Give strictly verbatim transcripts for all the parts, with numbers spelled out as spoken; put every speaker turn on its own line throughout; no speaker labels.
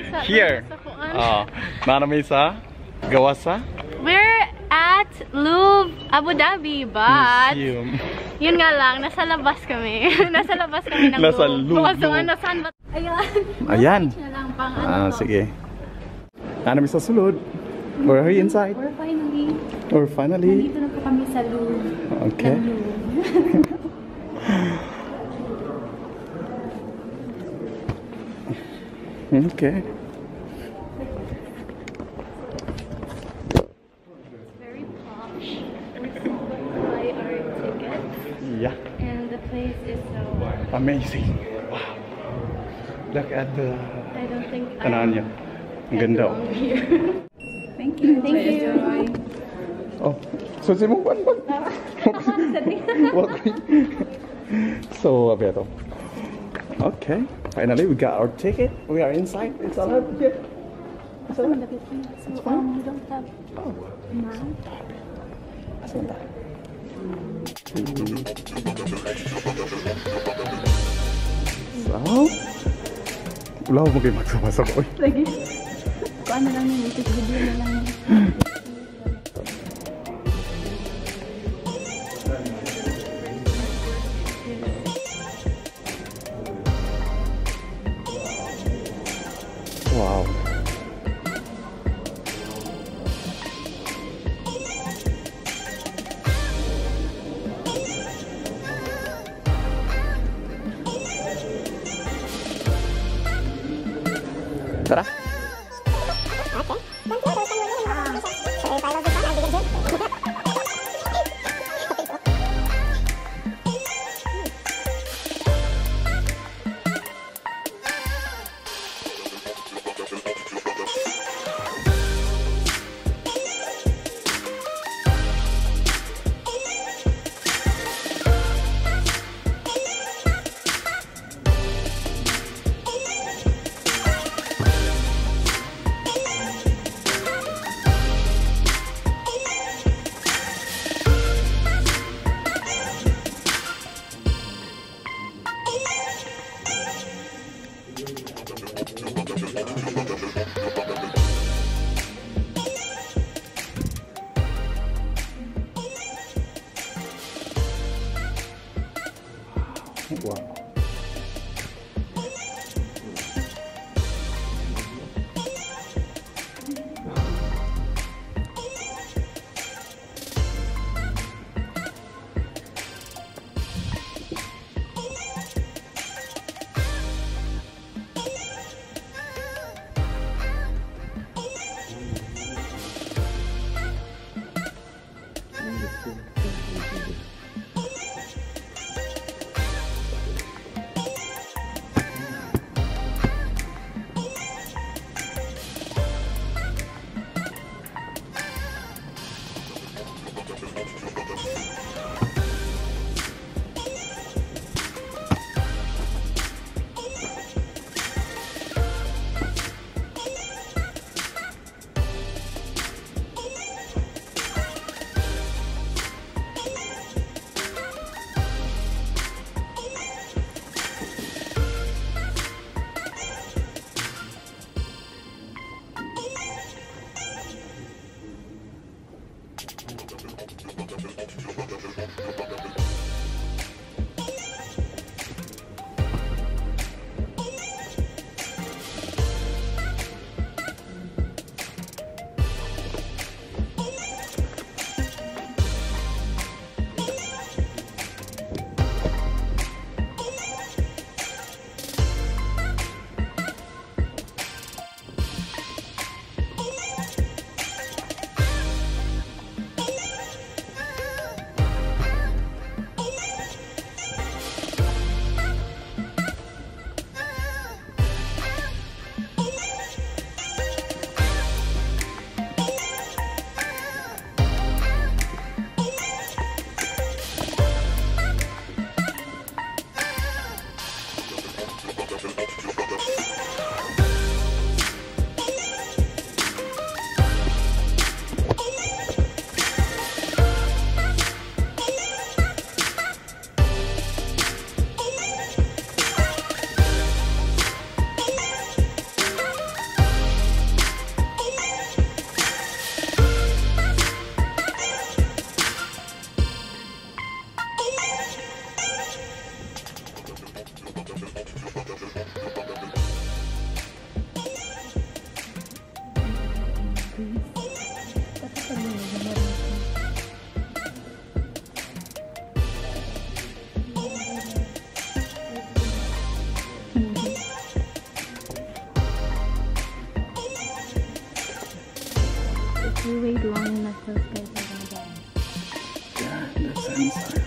Here. Oh, nanami sa gawa sa?
We're at Louvre, Abu Dhabi, but
Museum.
yun nga lang, nasa labas kami. nasa labas kami ng
Nasa
Louvre.
Louvre.
So, ano, saan ba? Ayan.
Ayan.
Na lang, pang
Ah,
ano to.
sige. Nanami sa sulod. We're inside.
We're finally,
We're finally.
nandito na po kami sa Louvre.
Okay.
Ng Louvre.
Okay.
Very posh. We're still going to buy our tickets.
Yeah.
And the place is so...
Amazing. Wow. Look at the
I don't think I
kananya. Ang ganda. Oh.
belong here. Thank you. Thank you.
Oh, so si mo ban ban. So abeto. Okay, finally we got our ticket. We are inside. It's all right here. It's all right.
So, um, we don't have
Oh,
map.
asan ba? So, wala ko maging magsama-sama.
Lagi. Kung ano lang yun, music video na lang yun.
Wow. Tara. Wow.
If you wait long enough, those guys are gonna die.
Yeah, that's inside.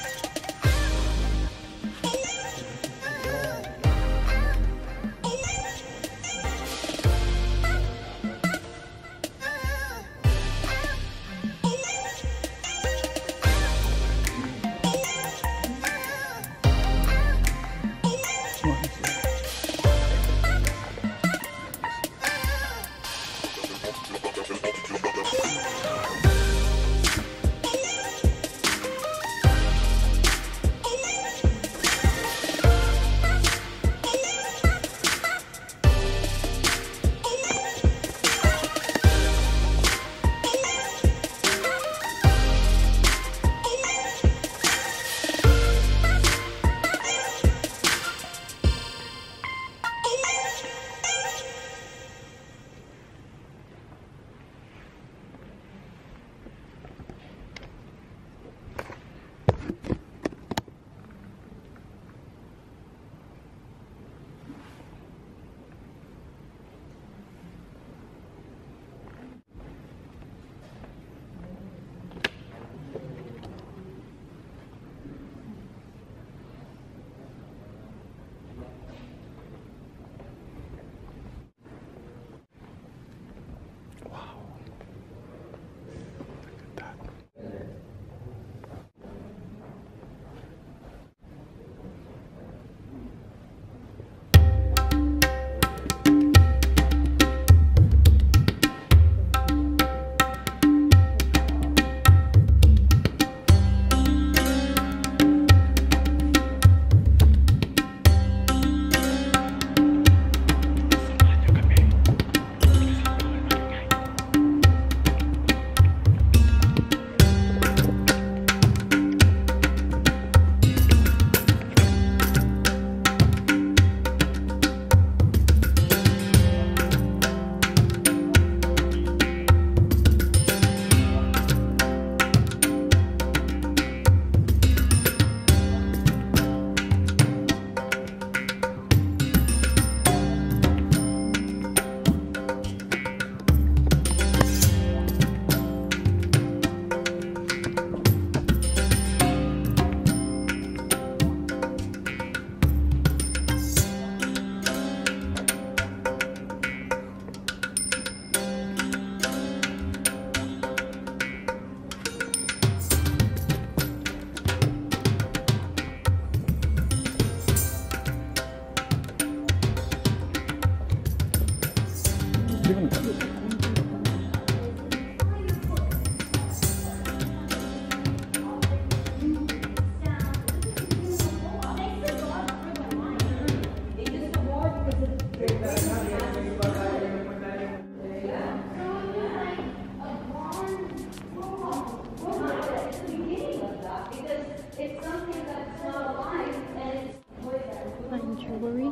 Jewelry.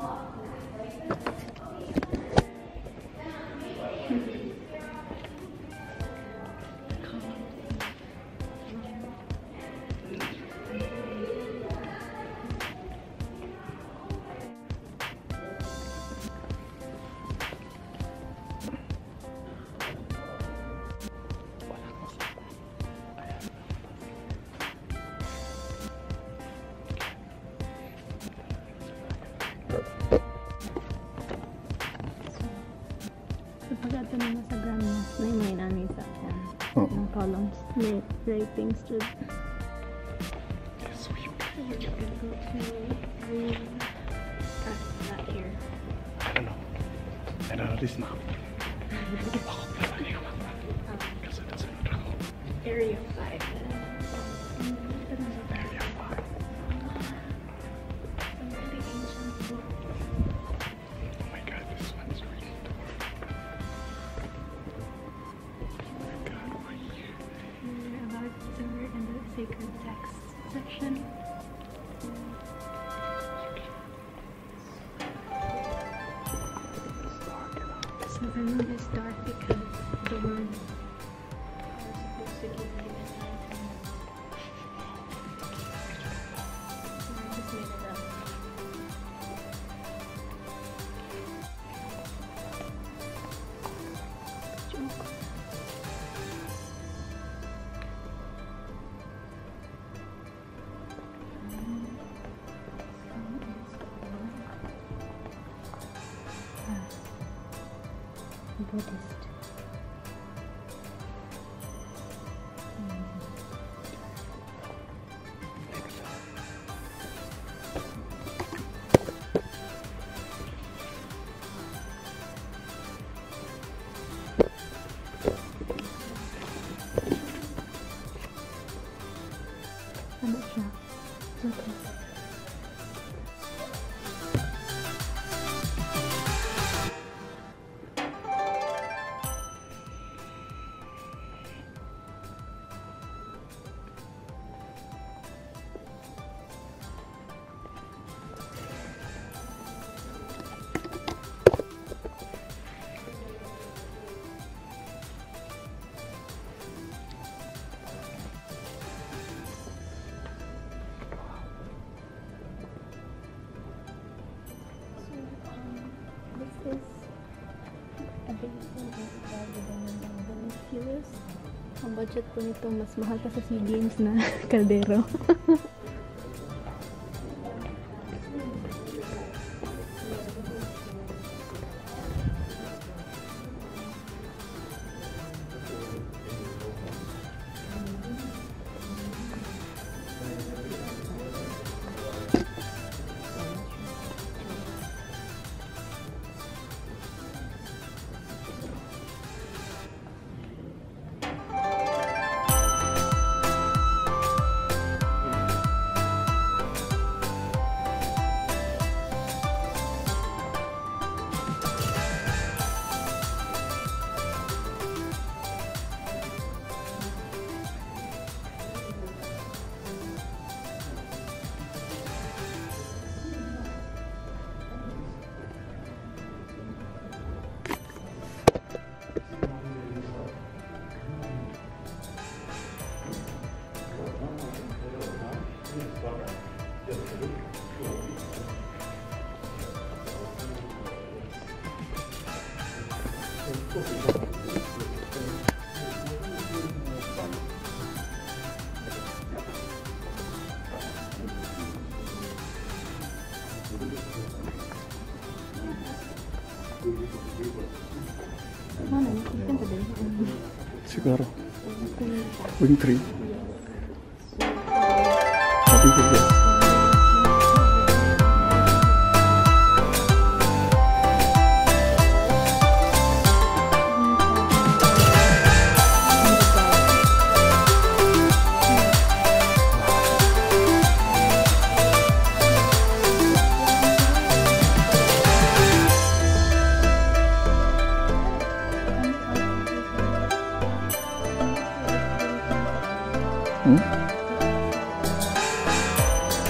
Pagkata naman sa gram niya, may may nani sa yan.
Oh.
Ng columns. May ratings to...
Sweet.
You're gonna go to green. Ah, not here.
I don't know. I don't know this now. Kasi nasa trabaho.
Area five.
Area five. Oh my god, this one's really dark. Oh my god, why you?
We're about to we're in the sacred text section. The room is dark because the room are supposed to give you a nighttime. So I just made it up. Joke. Buddhist. I'm not sure. It's okay. Ang budget po nito mas mahal pa sa SEA Games na kaldero.
Siguro. Wing three. Happy birthday. Hmm?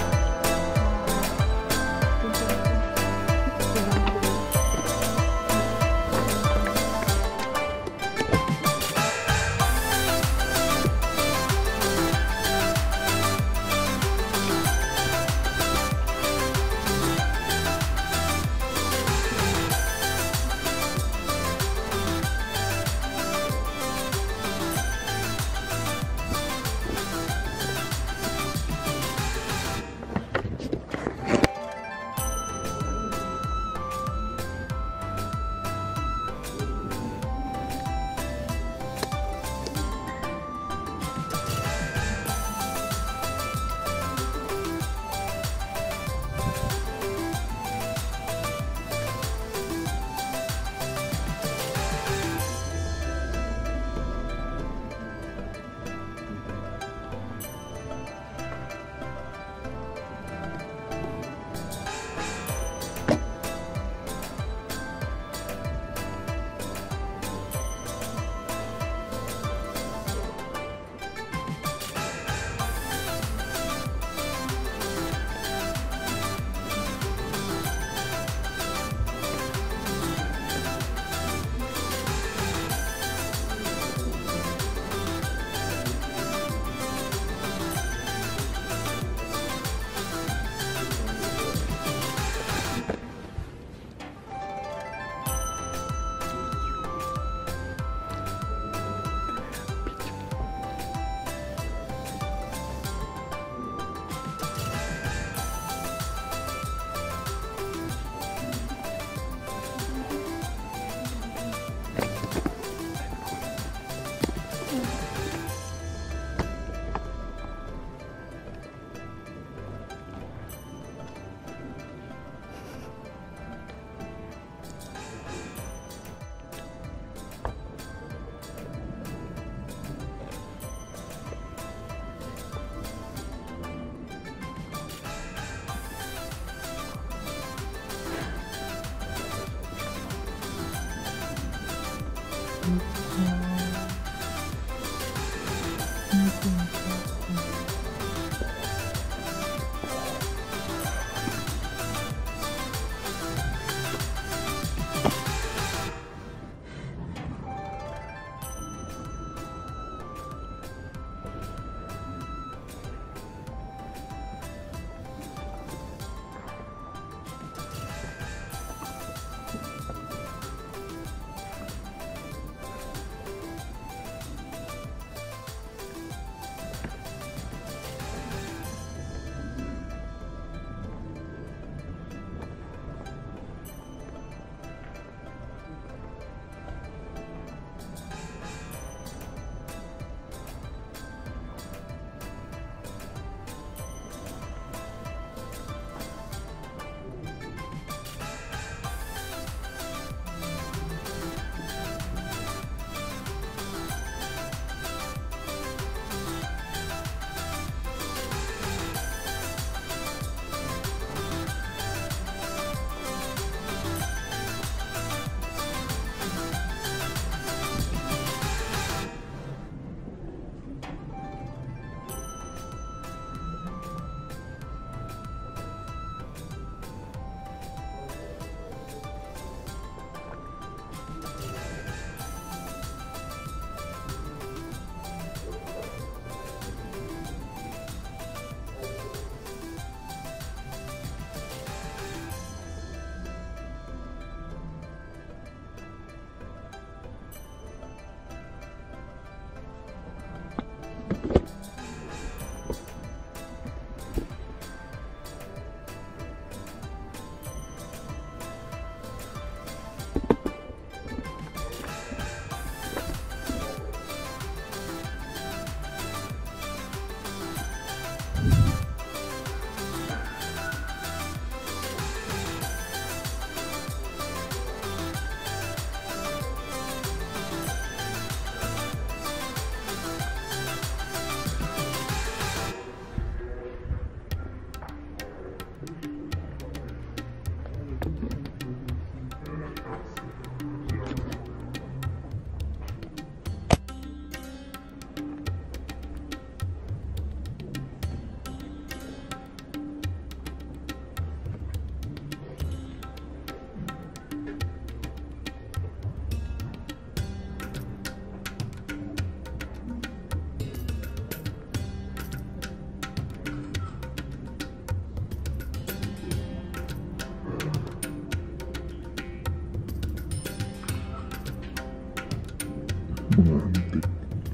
Mga antik.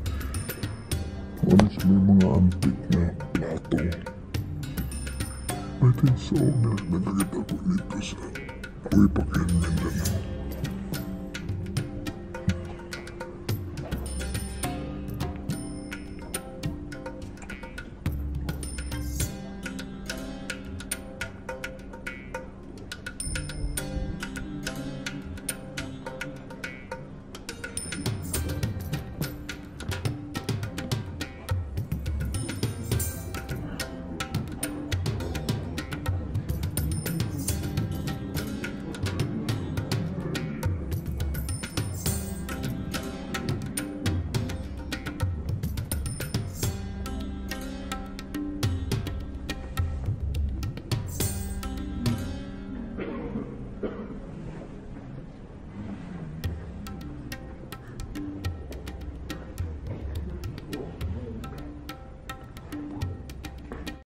Halos may mga antik na plato. I think so. Meron na nakita ko dito sa Uy Pakyan, Mindanao.